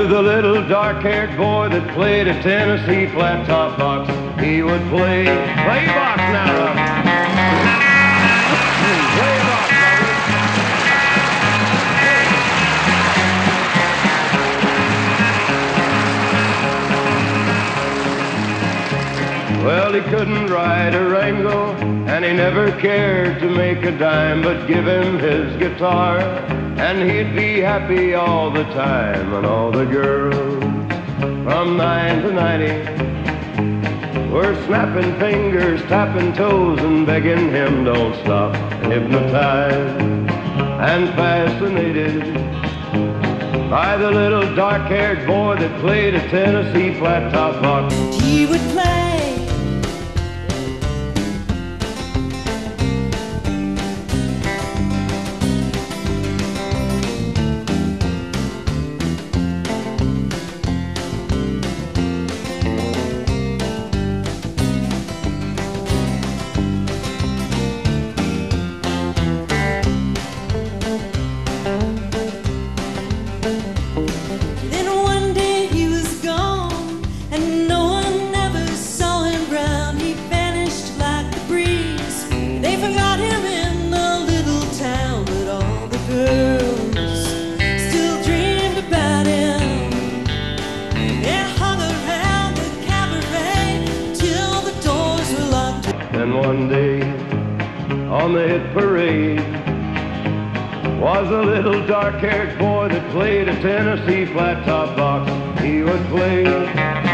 the little dark-haired boy that played a Tennessee flat-top box. He would play box now, Rob. Play box, Robert. Well, he couldn't ride a Rango, and he never cared to make a dime, but give him his guitar, and he'd be happy all the time. And all the girls from 9 to 90 were snapping fingers, tapping toes, and begging him don't stop. Hypnotized and fascinated by the little dark-haired boy that played a Tennessee flat-top box. He would play And one day on the hit parade was a little dark-haired boy that played a Tennessee flat-top box. He would play